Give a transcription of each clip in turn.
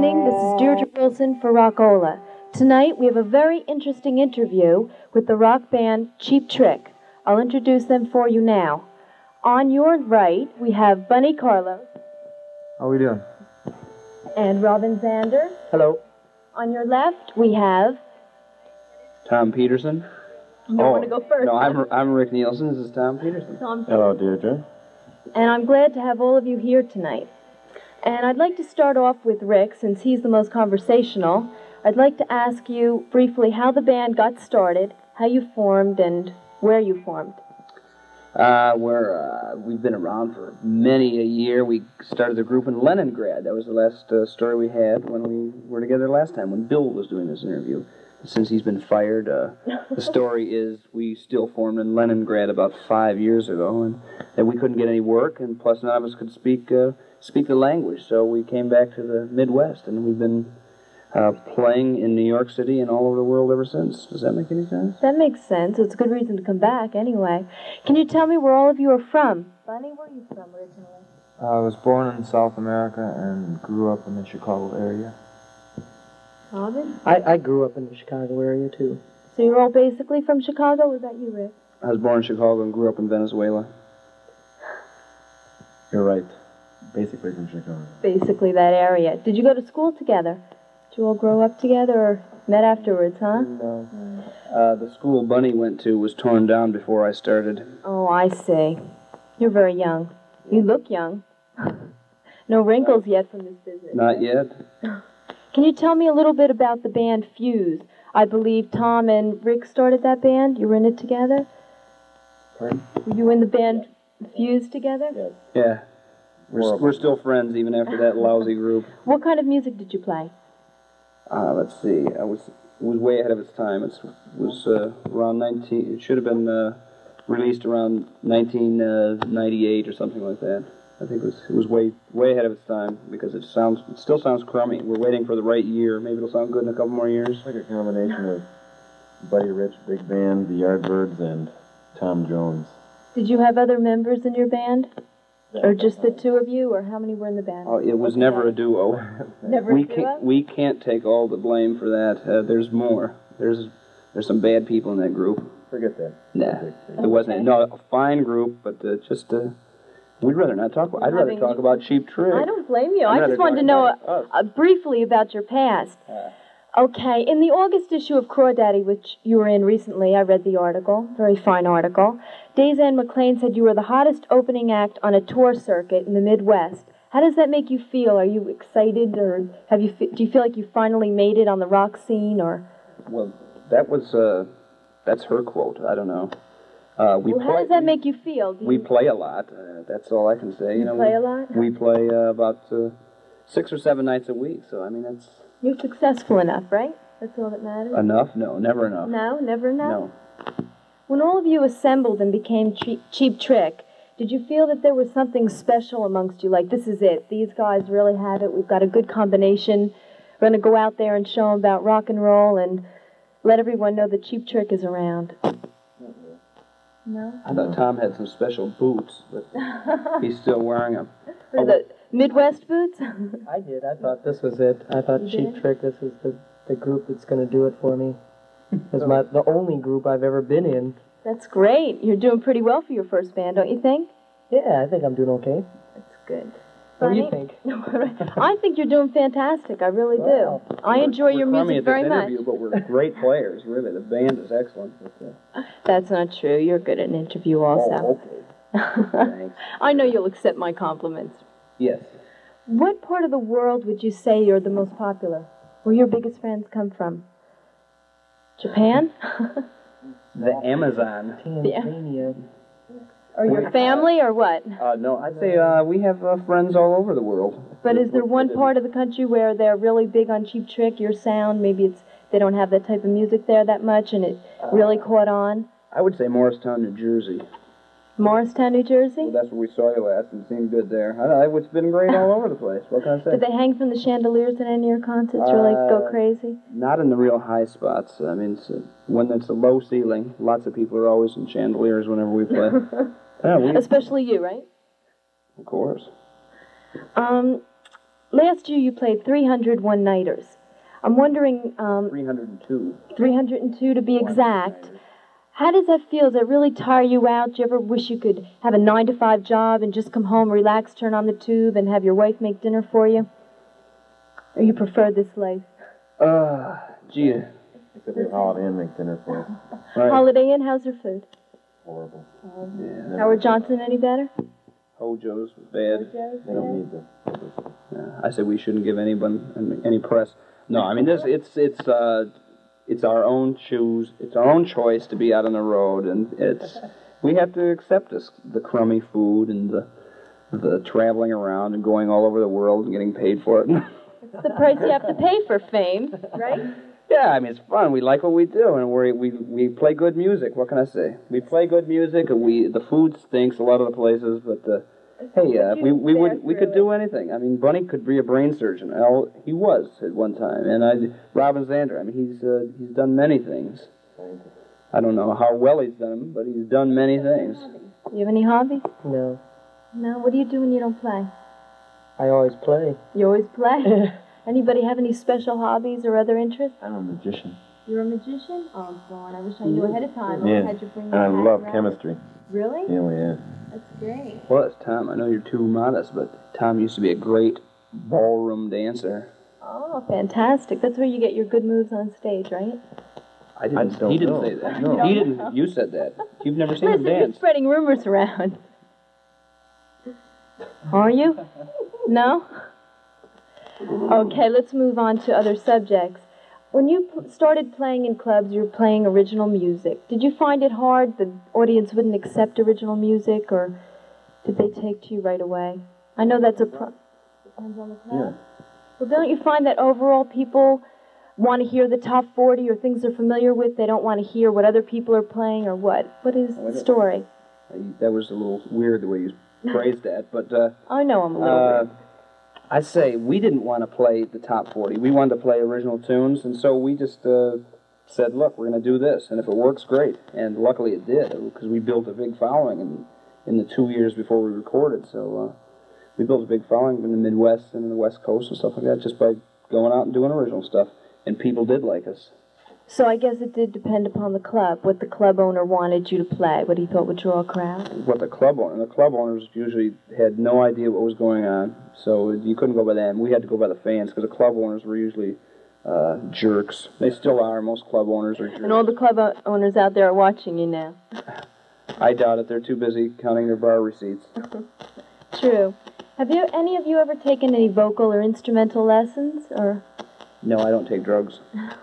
evening. This is Deirdre Wilson for Rockola. Tonight we have a very interesting interview with the rock band Cheap Trick. I'll introduce them for you now. On your right, we have Bunny Carlos. How are we doing? And Robin Zander. Hello. On your left, we have... Tom Peterson. You don't want to go first. No, I'm Rick Nielsen. This is Tom Peterson. Hello, Deirdre. And I'm glad to have all of you here tonight. And I'd like to start off with Rick, since he's the most conversational. I'd like to ask you briefly how the band got started, how you formed, and where you formed. We've been around for many a year. We started the group in Leningrad. That was the last story we had when we were together last time, when Bill was doing this interview. Since he's been fired, the story is we still formed in Leningrad about 5 years ago, and that we couldn't get any work, and plus none of us could speak the language, so we came back to the Midwest, and we've been playing in New York City and all over the world ever since. Does that make any sense? That makes sense. It's a good reason to come back anyway. Can you tell me where all of you are from? Bunny, where are you from originally? I was born in South America and grew up in the Chicago area. Robin? I grew up in the Chicago area, too. So you're all basically from Chicago? Was that you, Rick? I was born in Chicago and grew up in Venezuela. You're right. Basically from Chicago. Basically that area. Did you go to school together? Did you all grow up together or met afterwards, huh? No. The school Bunny went to was torn down before I started. Oh, I see. You're very young. You look young. No wrinkles yet from this business. Not yet. Can you tell me a little bit about the band Fuse? I believe Tom and Rick started that band. You were in it together? Pardon? Were you in the band Fuse together? Yes. Yeah. We're still friends even after that lousy group. What kind of music did you play? Let's see. It was way ahead of its time. It was around 19. It should have been released around 1998 or something like that. I think it was way ahead of its time because it still sounds crummy. We're waiting for the right year. Maybe it'll sound good in a couple more years. It's like a combination of Buddy Rich, Big Band, the Yardbirds, and Tom Jones. Did you have other members in your band? Or just the two of you? Or how many were in the band? Oh, it was never a duo. Never a duo? We can't take all the blame for that. There's more. There's some bad people in that group. Forget that. Nah, it wasn't. No, a fine group, but we'd rather not talk. I'd rather talk about Cheap Trick. I don't blame you. I just wanted to know briefly about your past. Okay, in the August issue of Crawdaddy, which you were in recently, I read the article, very fine article. Dazanne McClain said you were the hottest opening act on a tour circuit in the Midwest. How does that make you feel? Are you excited, or do you feel like you finally made it on the rock scene, or? Well, that's her quote. I don't know. How does that make you feel? We play a lot. That's all I can say. You play a lot? We play about 6 or 7 nights a week. So I mean, that's. You're successful enough, right? That's all that matters. Enough? No, never enough. No, never enough. No. When all of you assembled and became Cheap Trick, did you feel that there was something special amongst you? Like, this is it. These guys really have it. We've got a good combination. We're going to go out there and show them about rock and roll and let everyone know that Cheap Trick is around. No? I thought Tom had some special boots, but he's still wearing them. The Midwest boots? I did. I thought this was it. I thought Cheap Trick, this is the group that's going to do it for me. It's the only group I've ever been in. That's great. You're doing pretty well for your first band, don't you think? Yeah, I think I'm doing okay. That's good. What do you think? I think you're doing fantastic. I really do. I enjoy your music very much. But we're great players, really. The band is excellent. That's not true. You're good at an interview also. Oh, okay. Thanks. I know you'll accept my compliments. Yes. What part of the world would you say you're the most popular? Where your biggest fans come from? Japan? The Amazon. Tanzania. Or your family, or what? No, I'd say we have friends all over the world. But is there one part of the country where they're really big on Cheap Trick, your sound? Maybe they don't have that type of music there that much, and it really caught on? I would say Morristown, New Jersey. Morristown, New Jersey? Well, that's where we saw you last, and it seemed good there. It's been great all over the place. What can I say? Did they hang from the chandeliers at any of your concerts? Really go crazy? Not in the real high spots. I mean, when it's a low ceiling, lots of people are always in chandeliers whenever we play. Yeah, especially you, right? Of course. last year you played 300 one-nighters. I'm wondering, 302. 302 to be exact. How does that feel? Does that really tire you out? Do you ever wish you could have a 9-to-5 job and just come home, relax, turn on the tube, and have your wife make dinner for you? Or you prefer this life? Gee. Except the Holiday Inn make dinner for us. Right. Holiday Inn, how's their food? Horrible. Yeah. Howard Johnson any better? Hojo's was bad. They don't need the Yeah, I said we shouldn't give anyone any press. No, I mean it's our own choose. It's our own choice to be out on the road, and we have to accept the crummy food and the traveling around and going all over the world and getting paid for it. It's the price you have to pay for fame, right? Yeah, I mean it's fun. We like what we do, and we play good music. What can I say? We play good music, and the food stinks a lot of the places, but hey, we could do anything. I mean, Bunny could be a brain surgeon. He was at one time, and Robin Zander. I mean, he's done many things. I don't know how well he's done them, but he's done many things. You have any hobbies? No. No. What do you do when you don't play? I always play. You always play. Anybody have any special hobbies or other interests? I'm a magician. You're a magician? Oh, God, I wish I knew ahead of time. Yeah. I had you bring And I your love hat around. chemistry. Really? Yeah. That's great. Well, that's Tom. I know you're too modest, but Tom used to be a great ballroom dancer. Oh, fantastic. That's where you get your good moves on stage, right? He didn't know. say that. No. He didn't. You said that. You've never seen him Listen, you're dance. spreading rumors around. Are you? No? Okay, let's move on to other subjects. When you started playing in clubs, you were playing original music. Did you find it hard the audience wouldn't accept original music, or did they take to you right away? I know that's depends on the club. Yeah. Well, don't you find that overall people want to hear the top 40 or things they're familiar with? They don't want to hear what other people are playing, or what? What is the story? That was a little weird the way you phrased that, but I know I'm a little weird. I say we didn't want to play the top 40. We wanted to play original tunes, and so we just said, look, we're going to do this, and if it works, great. And luckily it did, because we built a big following in the 2 years before we recorded. So we built a big following in the Midwest and in the West Coast and stuff like that just by going out and doing original stuff, and people did like us. So I guess it did depend upon the club, what the club owner wanted you to play, what he thought would draw a crowd. What the club owners usually had no idea what was going on, so you couldn't go by them. We had to go by the fans, because the club owners were usually jerks. They still are. Most club owners are jerks. And all the club owners out there are watching you now. I doubt it. They're too busy counting their bar receipts. True. Have any of you ever taken any vocal or instrumental lessons, or? No, I don't take drugs.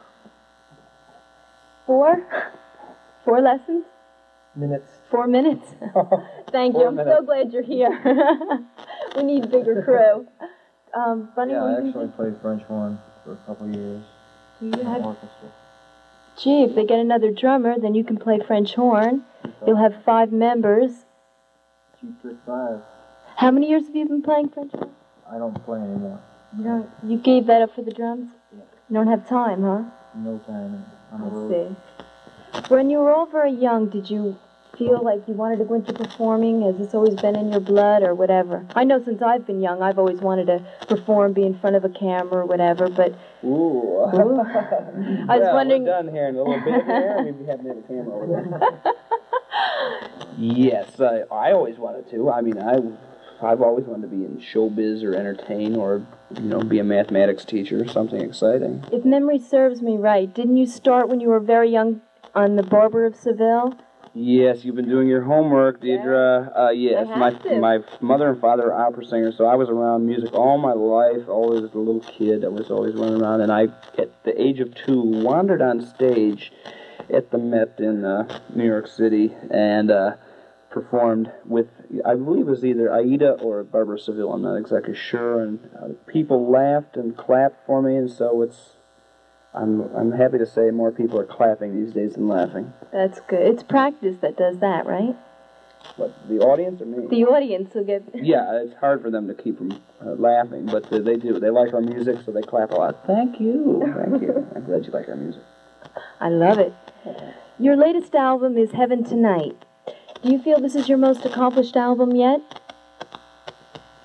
4 lessons? Minutes. 4 minutes? Thank you. 4 I'm minutes. so glad you're here. We need a bigger crew. Bunny, Yeah, what I do you actually think? played French horn for a couple years. Do you in have? orchestra. Gee, if they get another drummer, then you can play French horn. You'll have 5 members. Cheap Trick 5. How many years have you been playing French horn? I don't play anymore. You gave that up for the drums? Yeah. You don't have time, huh? No time on the I road. see. When you were all very young, did you feel like you wanted to go into performing? Has this always been in your blood or whatever? I know since I've been young, I've always wanted to perform, be in front of a camera or whatever, but... Ooh. I was wondering... We're done here in a little bit here. Maybe have the camera over there. Yes, I always wanted to. I mean, I've always wanted to be in showbiz or entertain or, be a mathematics teacher or something exciting. If memory serves me right, didn't you start when you were very young on The Barber of Seville? Yes, you've been doing your homework, Deidre. Yes, I have to. my mother and father are opera singers, so I was around music all my life. Always as a little kid, I was always running around, and I, at the age of 2, wandered on stage at the Met in New York City and performed with, I believe it was either Aida or Barbara Seville. I'm not exactly sure, and people laughed and clapped for me, and so I'm happy to say more people are clapping these days than laughing. That's good. It's practice that does that, right? What, the audience or me? The audience will get... Yeah, it's hard for them to keep from laughing, but they do. They like our music, so they clap a lot. Thank you. Thank you. I'm glad you like our music. I love it. Your latest album is Heaven Tonight. Do you feel this is your most accomplished album yet?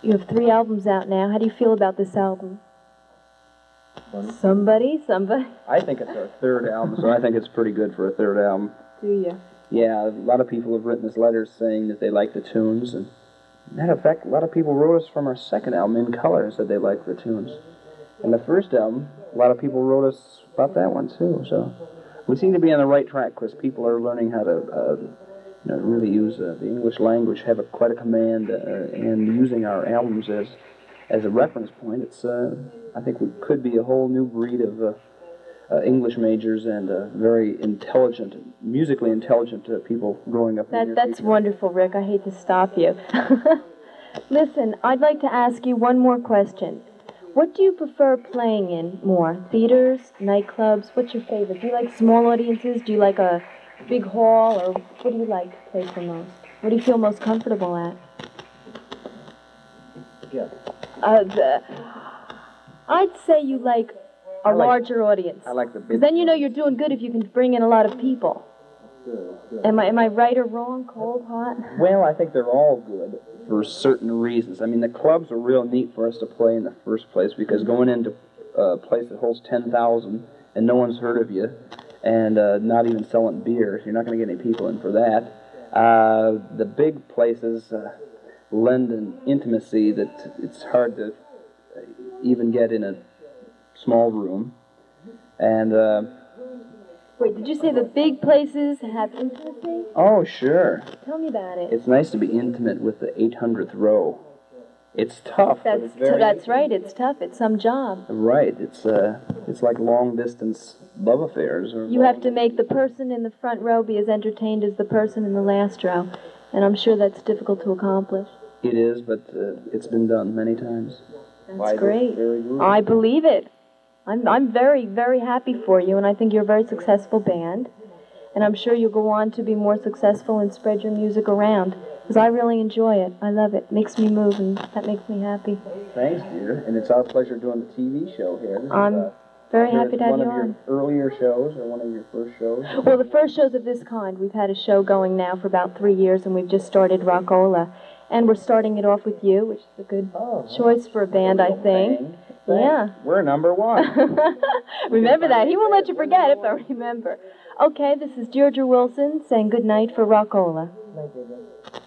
You have 3 albums out now. How do you feel about this album? Somebody? I think it's our 3rd album, so I think it's pretty good for a 3rd album. Do you? Yeah, a lot of people have written us letters saying that they like the tunes, and matter of fact, a lot of people wrote us from our 2nd album, In Color, and said they liked the tunes. And the 1st album, a lot of people wrote us about that one too. So we seem to be on the right track because people are learning how to really use the English language, have quite a command, and using our albums as a reference point. It's I think we could be a whole new breed of English majors and very intelligent, musically intelligent people growing up. That's wonderful, Rick. I hate to stop you. Listen, I'd like to ask you one more question. What do you prefer playing in more? Theaters, nightclubs? What's your favorite? Do you like small audiences? Do you like a big hall? Or what do you like to play for most? What do you feel most comfortable at? Yeah. I'd say you like a larger audience. I like the big. Because then you know you're doing good if you can bring in a lot of people. Good. Am I right or wrong? Cold, hot? Well, I think they're all good for certain reasons. I mean, the clubs are real neat for us to play in the first place because going into a place that holds 10,000 and no one's heard of you and not even selling beer, you're not going to get any people in for that. The big places lend an intimacy that it's hard to even get in a small room. And wait, did you say the big places have intimacy? Oh, sure. Tell me about it. It's nice to be intimate with the 800th row. It's tough. That's right. It's tough. It's some job. Right. It's like long distance love affairs. You have to make the person in the front row be as entertained as the person in the last row, and I'm sure that's difficult to accomplish. It is, but it's been done many times. That's great. I believe it. I'm very, very happy for you, and I think you're a very successful band. And I'm sure you'll go on to be more successful and spread your music around. Because I really enjoy it. I love it. It makes me move, and that makes me happy. Thanks, dear. And it's our pleasure doing the TV show here. I'm very happy to have you on. One of your earlier shows or one of your first shows? Well, the first shows of this kind. We've had a show going now for about 3 years, and we've just started Rockola. And we're starting it off with you, which is a good choice for a band, I think. Yeah. We're number 1. Remember that. He won't let you forget it, but remember. Okay, this is Deirdre Wilson saying good night for Rockola. Night, Deirdre.